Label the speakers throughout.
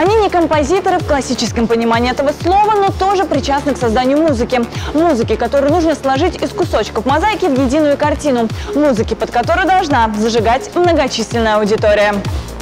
Speaker 1: Они не композиторы в классическом понимании этого слова, но тоже причастны к созданию музыки. Музыки, которую нужно сложить из кусочков мозаики в единую картину. Музыки, под которую должна зажигать многочисленная аудитория.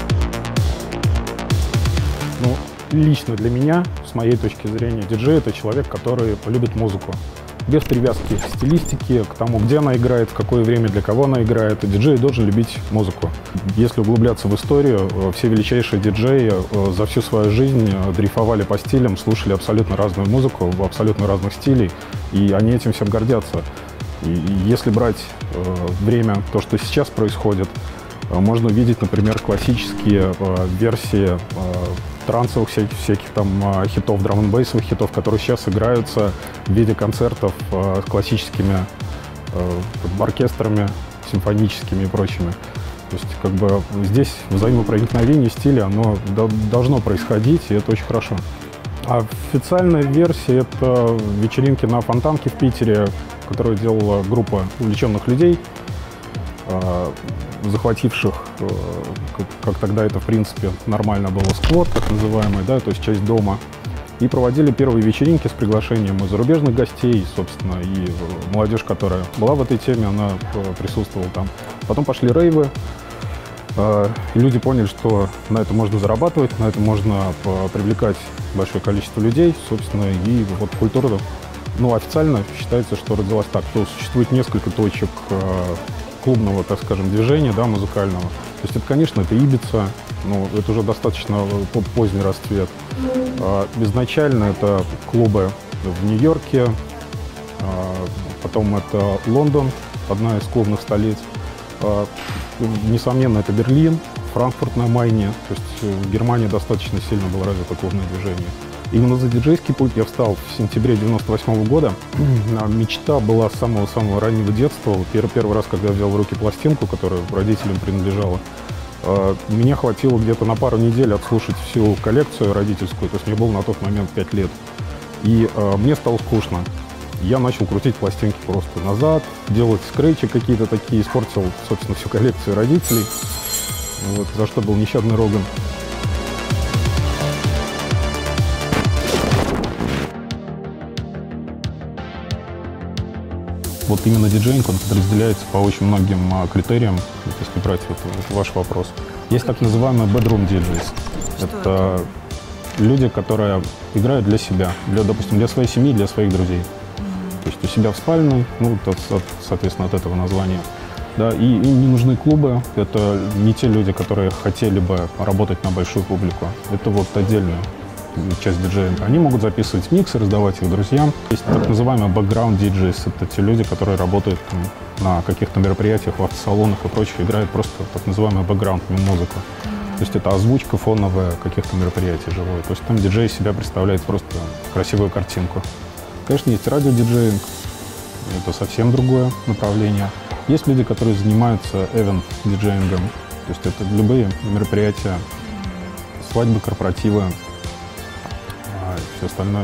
Speaker 2: Ну, лично для меня, с моей точки зрения, диджей — это человек, который любит музыку. Без привязки к стилистике, к тому, где она играет, в какое время, для кого она играет. Диджей должен любить музыку. Если углубляться в историю, все величайшие диджеи за всю свою жизнь дрейфовали по стилям, слушали абсолютно разную музыку, в абсолютно разных стилей, и они этим всем гордятся. И если брать время, то, что сейчас происходит, можно увидеть, например, классические версии трансовых всяких там хитов, драм-н-бейсовых хитов, которые сейчас играются в виде концертов с классическими оркестрами, симфоническими и прочими. То есть как бы здесь взаимопроникновение стиля, оно должно происходить, и это очень хорошо. А официальная версия — это вечеринки на Фонтанке в Питере, которую делала группа увлеченных людей, захвативших, как тогда это в принципе нормально было, сквот, так называемый, да, то есть часть дома, и проводили первые вечеринки с приглашением и зарубежных гостей, собственно, и молодежь, которая была в этой теме, она присутствовала там. Потом пошли рейвы, и люди поняли, что на это можно зарабатывать, на это можно привлекать большое количество людей, собственно, и вот культура, ну, официально считается, что родилась так, то существует несколько точек клубного, так скажем, движения, да, музыкального. То есть это, конечно, это Ибица, но это уже достаточно поздний расцвет. Изначально это клубы в Нью-Йорке, потом это Лондон, одна из клубных столиц. Несомненно, это Берлин, Франкфурт на Майне. То есть в Германии достаточно сильно было развито клубное движение. Именно за диджейский пульт я встал в сентябре 1998 года. Мечта была с самого-самого раннего детства. Первый раз, когда я взял в руки пластинку, которая родителям принадлежала, меня хватило где-то на пару недель отслушать всю коллекцию родительскую. То есть мне было на тот момент 5 лет. И мне стало скучно. Я начал крутить пластинки просто назад, делать скретчи какие-то такие, испортил, собственно, всю коллекцию родителей, вот, за что был нещадно руган. Вот именно диджейнг, он подразделяется по очень многим критериям, вот если брать вот ваш вопрос. Есть так называемые bedroom DJs. Это люди, которые играют для себя, допустим, для своей семьи, для своих друзей. То есть у себя в спальне, ну, соответственно, от этого названия. Да, и им не нужны клубы, это не те люди, которые хотели бы работать на большую публику. Это вот отдельная часть диджеинга. Они могут записывать миксы, раздавать их друзьям. Есть так называемые background DJs, это те люди, которые работают на каких-то мероприятиях, в автосалонах и прочее, играют просто так называемый background музыку. То есть это озвучка фоновая каких-то мероприятий живой. То есть там диджей себя представляет просто красивую картинку. Конечно, есть радиодиджеинг, это совсем другое направление. Есть люди, которые занимаются event-диджеингом, то есть это любые мероприятия, свадьбы, корпоративы, все остальное.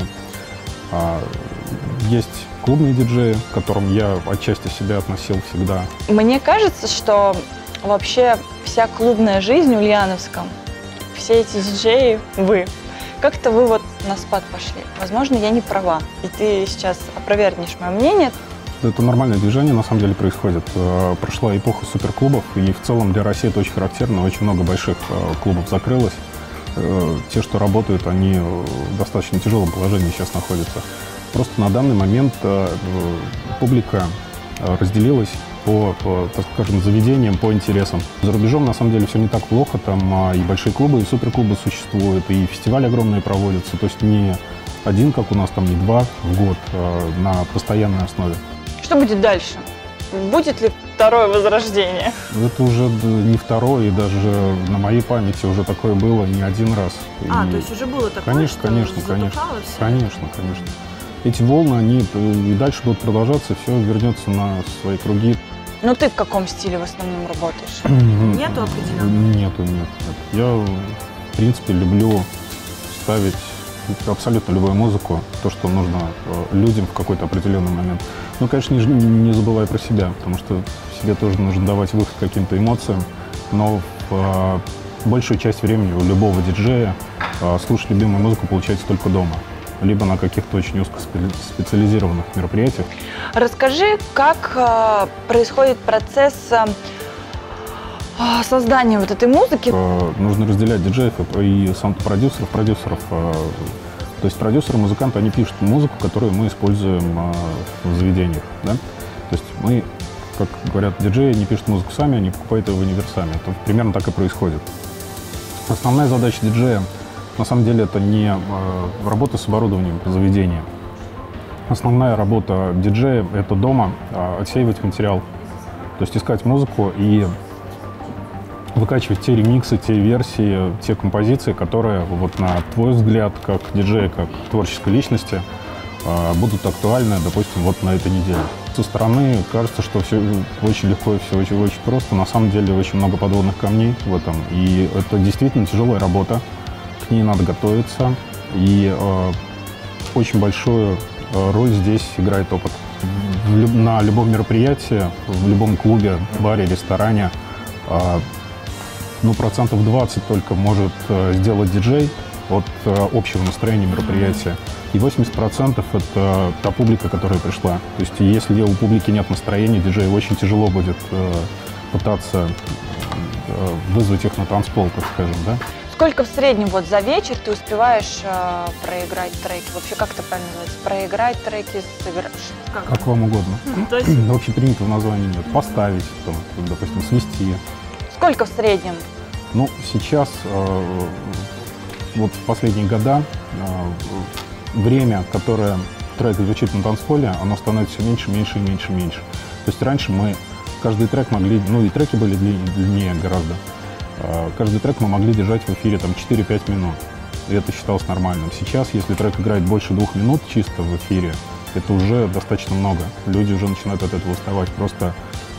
Speaker 2: Есть клубные диджеи, к которым я отчасти себя относил всегда.
Speaker 1: Мне кажется, что вообще вся клубная жизнь в Ульяновском, все эти диджеи, как-то вы вот на спад пошли. Возможно, я не права, и ты сейчас опровергнешь мое мнение.
Speaker 2: Это нормальное движение, на самом деле, происходит. Прошла эпоха суперклубов, и в целом для России это очень характерно. Очень много больших клубов закрылось. Те, что работают, они в достаточно тяжелом положении сейчас находятся. Просто на данный момент публика разделилась по, так скажем, заведениям, по интересам. За рубежом, на самом деле, все не так плохо. Там и большие клубы, и суперклубы существуют, и фестивали огромные проводятся. То есть не один, как у нас, там не два в год, на постоянной основе.
Speaker 1: Что будет дальше? Будет ли второе возрождение?
Speaker 2: Это уже не второе, и даже на моей памяти уже такое было не один раз.
Speaker 1: То есть уже было такое,
Speaker 2: конечно,
Speaker 1: что
Speaker 2: конечно.
Speaker 1: все?
Speaker 2: Конечно. Эти волны, они и дальше будут продолжаться, все вернется на свои круги.
Speaker 1: Ну ты в каком стиле в основном работаешь? Нету определенного?
Speaker 2: Нет. Я, в принципе, люблю ставить абсолютно любую музыку, то, что нужно людям в какой-то определенный момент. Ну, конечно, не забывай про себя, потому что себе тоже нужно давать выход каким-то эмоциям, но в большую часть времени у любого диджея слушать любимую музыку получается только дома, либо на каких-то очень узкоспециализированных мероприятиях.
Speaker 1: Расскажи, как происходит процесс создания вот этой музыки?
Speaker 2: Нужно разделять диджеев и саунд-продюсеров, продюсеров. То есть продюсеры, музыканты, они пишут музыку, которую мы используем в заведениях. Да? То есть мы, как говорят, диджеи не пишут музыку сами, они покупают ее в универсаме. Это примерно так и происходит. Основная задача диджея, на самом деле, это не работа с оборудованием заведения. Основная работа диджея — это дома отсеивать материал. То есть искать музыку и выкачивать те ремиксы, те версии, те композиции, которые, вот на твой взгляд, как диджея, как творческой личности, будут актуальны, допустим, вот на этой неделе. Со стороны кажется, что все очень легко и все очень просто. На самом деле очень много подводных камней в этом. И это действительно тяжелая работа. К ней надо готовиться. И очень большую роль здесь играет опыт. На любом мероприятии, в любом клубе, баре, ресторане процентов 20 только может сделать диджей от общего настроения мероприятия. И 80% это та публика, которая пришла. То есть если у публики нет настроения, диджею очень тяжело будет пытаться вызвать их на танцпол, так скажем, да?
Speaker 1: Сколько в среднем вот за вечер ты успеваешь проиграть треки? Вообще, как это правильно называется? Проиграть треки, сыграть?
Speaker 2: Как вам угодно. Общепринятого названия нет. Поставить, там, допустим, свести.
Speaker 1: Сколько в среднем?
Speaker 2: Ну, сейчас, вот в последние года, время, которое трек звучит на танцполе, оно становится все меньше, меньше и меньше, меньше. То есть раньше мы каждый трек могли, и треки были длиннее гораздо, каждый трек мы могли держать в эфире там 4-5 минут, и это считалось нормальным. Сейчас, если трек играет больше 2 минут чисто в эфире, это уже достаточно много. Люди уже начинают от этого уставать. Просто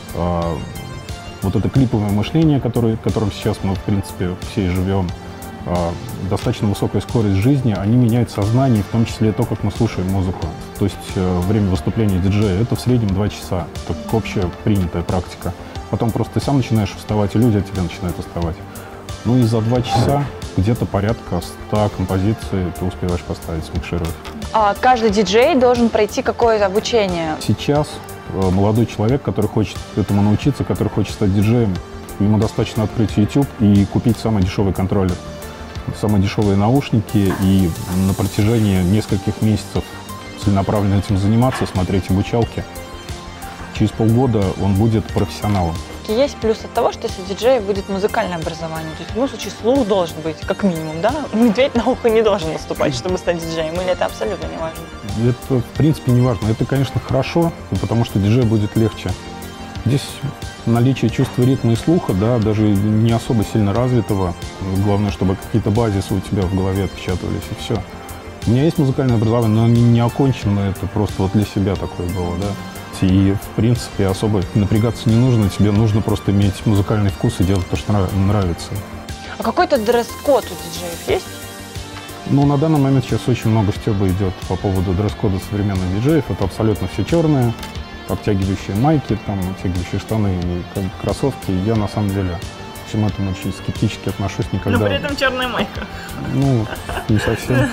Speaker 2: вот это клиповое мышление, которым сейчас мы, в принципе, все и живем, достаточно высокая скорость жизни, они меняют сознание, в том числе то, как мы слушаем музыку. То есть время выступления диджея — это в среднем 2 часа. Это общепринятая практика. Потом просто ты сам начинаешь вставать, и люди от тебя начинают уставать. Ну и за 2 часа где-то порядка 100 композиций ты успеваешь поставить, смикшировать.
Speaker 1: А каждый диджей должен пройти какое-то обучение?
Speaker 2: Сейчас молодой человек, который хочет этому научиться, который хочет стать диджеем, ему достаточно открыть YouTube и купить самый дешевый контроллер, самые дешевые наушники, и на протяжении нескольких месяцев целенаправленно этим заниматься, смотреть обучалки. Через полгода он будет профессионалом.
Speaker 1: Есть плюс от того, что если диджей будет музыкальное образование, то есть в любом случае слух должен быть, как минимум, да? Медведь на ухо не должен наступать, чтобы стать диджеем, или это абсолютно не важно?
Speaker 2: Это, в принципе, не важно. Это, конечно, хорошо, потому что диджей будет легче. Здесь наличие чувства ритма и слуха, да, даже не особо сильно развитого. Главное, чтобы какие-то базисы у тебя в голове отпечатывались, и все. У меня есть музыкальное образование, но оно не окончено, это просто вот для себя такое было, да. И, в принципе, особо напрягаться не нужно, тебе нужно просто иметь музыкальный вкус и делать то, что нравится.
Speaker 1: А какой-то дресс-код у диджеев есть?
Speaker 2: Ну, на данный момент сейчас очень много стёба идет по поводу дресс-кода современных диджеев. Это абсолютно все черное, обтягивающие майки, там, обтягивающие штаны и кроссовки. Я, на самом деле, к всему этому очень скептически отношусь никогда.
Speaker 1: Но при этом черная майка.
Speaker 2: Ну, не совсем.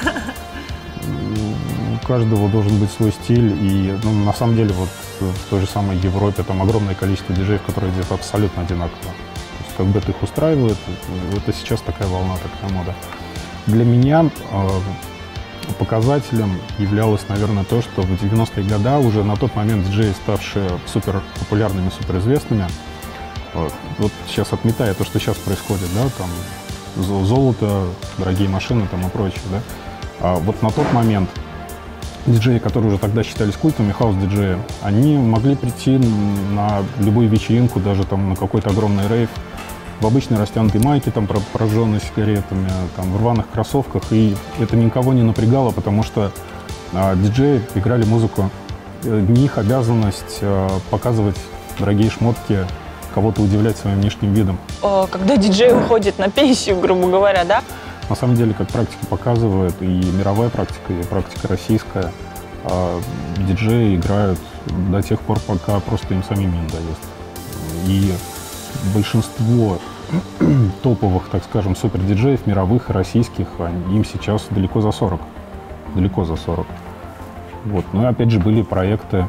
Speaker 2: У каждого должен быть свой стиль, и на самом деле вот в той же самой Европе там огромное количество диджеев, которые делают абсолютно одинаково. То есть как бы это их устраивает, это сейчас такая волна, такая мода. Для меня показателем являлось, наверное, то, что в 90-е годы уже на тот момент диджеи, ставшие супер популярными, суперизвестными, вот сейчас отметая то, что сейчас происходит, да, там золото, дорогие машины там и прочее, да, а вот на тот момент диджеи, которые уже тогда считались культовыми, хаус-диджеи, они могли прийти на любую вечеринку, даже там на какой-то огромный рейв, в обычной растянутой майке, там, прожженной сигаретами, там, в рваных кроссовках, и это никого не напрягало, потому что диджеи играли музыку. Не их обязанность показывать дорогие шмотки, кого-то удивлять своим внешним видом.
Speaker 1: Когда диджей уходит на пенсию, грубо говоря, да?
Speaker 2: На самом деле, как практика показывает, и мировая практика, и практика российская, диджеи играют до тех пор, пока просто им самим не надоест. И большинство топовых, так скажем, супер-диджеев, мировых, российских, им сейчас далеко за 40. Далеко за 40. Вот. Ну и опять же были проекты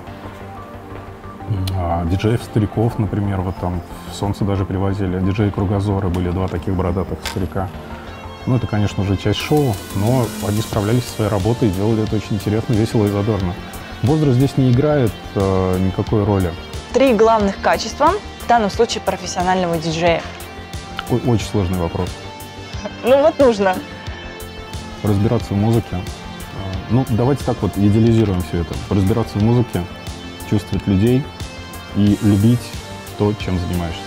Speaker 2: диджеев-стариков, например, вот там в Солнце даже привозили, диджеи-кругозоры были, два таких бородатых старика. Ну это, конечно, уже часть шоу, но они справлялись со своей работой и делали это очень интересно, весело и задорно. Возраст здесь не играет никакой роли.
Speaker 1: 3 главных качества, в данном случае профессионального диджея.
Speaker 2: Очень сложный вопрос.
Speaker 1: Ну вот нужно.
Speaker 2: Разбираться в музыке. Ну, давайте так вот идеализируем все это. Разбираться в музыке, чувствовать людей и любить то, чем занимаешься.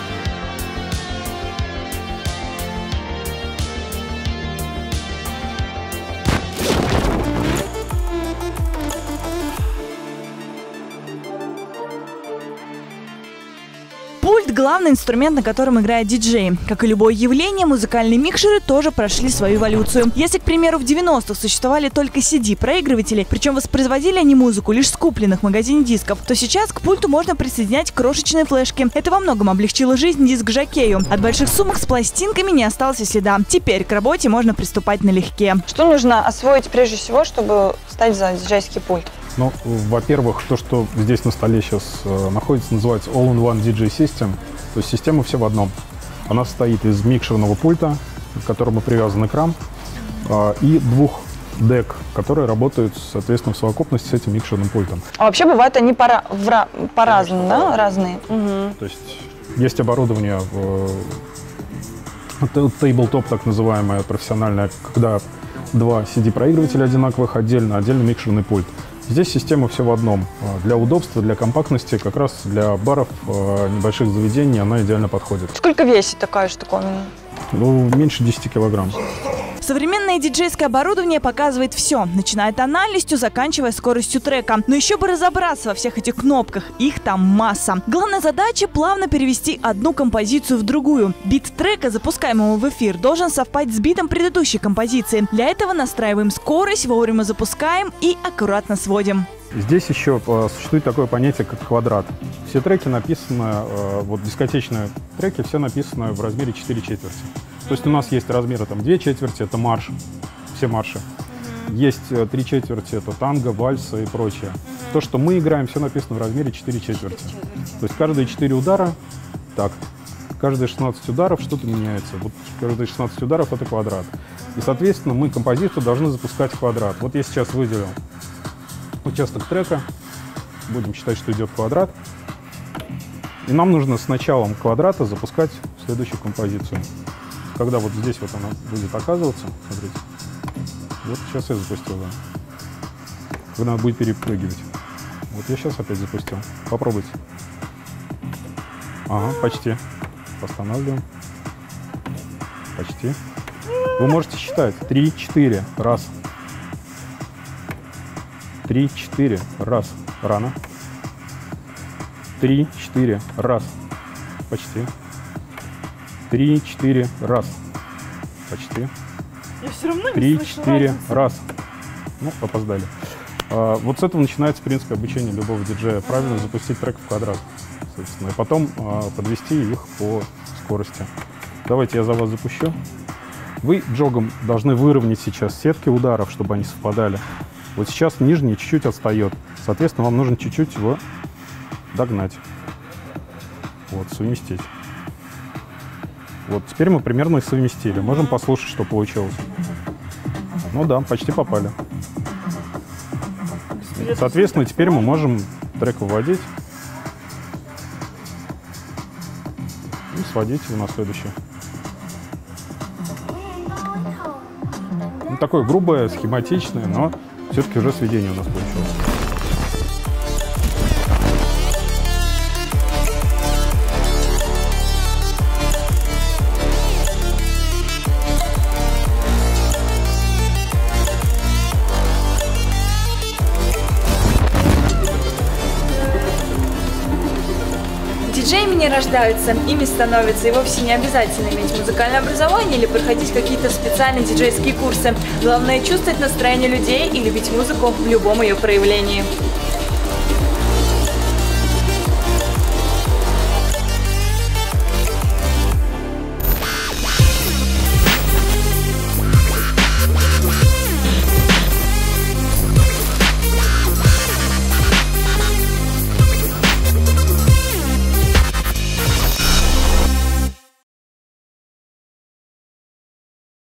Speaker 3: Пульт – главный инструмент, на котором играет диджей. Как и любое явление, музыкальные микшеры тоже прошли свою эволюцию. Если, к примеру, в 90-х существовали только CD-проигрыватели, причем воспроизводили они музыку лишь с купленных в магазине дисков, то сейчас к пульту можно присоединять крошечные флешки. Это во многом облегчило жизнь диск-жокею. От больших сумок с пластинками не осталось и следа. Теперь к работе можно приступать налегке.
Speaker 1: Что нужно освоить прежде всего, чтобы встать за диджейский пульт?
Speaker 2: Ну, во-первых, то, что здесь на столе сейчас находится, называется All-in-One DJ System. То есть система все в одном. Она состоит из микшерного пульта, к которому привязан экран, и 2 дек, которые работают, соответственно, в совокупности с этим микшерным пультом.
Speaker 1: А вообще бывают они по-разному, да? Разные. Угу.
Speaker 2: То есть оборудование, тейблтоп так называемое, профессиональное, когда 2 CD-проигрывателя одинаковых, отдельно микшерный пульт. Здесь система все в одном. Для удобства, для компактности, как раз для баров, небольших заведений она идеально подходит.
Speaker 1: Сколько весит такая штуковина?
Speaker 2: Ну, меньше 10 килограмм.
Speaker 3: Современное диджейское оборудование показывает все, начиная тональностью, заканчивая скоростью трека. Но еще бы разобраться во всех этих кнопках, их там масса. Главная задача – плавно перевести одну композицию в другую. Бит трека, запускаемого в эфир, должен совпасть с битом предыдущей композиции. Для этого настраиваем скорость, вовремя запускаем и аккуратно сводим.
Speaker 2: Здесь еще существует такое понятие, как квадрат. Все треки написаны, вот дискотечные треки, все написаны в размере 4/4. То есть у нас есть размеры там 2/4, это марш, все марши. Есть 3/4, это танго, вальсы и прочее. То, что мы играем, все написано в размере 4/4. То есть каждые 4 удара такт. Каждые 16 ударов что-то меняется. Вот каждые 16 ударов это квадрат. И, соответственно, мы композицию должны запускать в квадрат. Вот я сейчас выделил участок трека. Будем считать, что идет квадрат. И нам нужно с началом квадрата запускать следующую композицию. Когда вот здесь вот она будет оказываться, смотрите, вот сейчас я запустил, да. Когда она будет перепрыгивать. Вот я сейчас опять запустил. Попробуйте. Ага, почти. Останавливаем. Почти. Вы можете считать. 3-4. Раз. 3-4. Раз. Рано. 3-4. Раз. Почти. 3-4. Раз. Почти.
Speaker 3: Я все равно
Speaker 2: 3-4. Раз. Ну, опоздали. Вот с этого начинается, в принципе, обучение любого диджея. Правильно запустить трек в квадрат, собственно, и потом подвести их по скорости. Давайте я за вас запущу. Вы джогом должны выровнять сейчас сетки ударов, чтобы они совпадали. Вот сейчас нижний чуть-чуть отстает. Соответственно, вам нужно чуть-чуть его догнать. Вот, совместить. Вот, теперь мы примерно их совместили. Можем послушать, что получилось. Ну да, почти попали. Соответственно, теперь мы можем трек выводить и сводить его на следующий. Ну, такое грубое, схематичное, но все-таки уже сведение у нас получилось.
Speaker 3: Диджеями не рождаются, ими становятся, и вовсе не обязательно иметь музыкальное образование или проходить какие-то специальные диджейские курсы. Главное — чувствовать настроение людей и любить музыку в любом ее проявлении.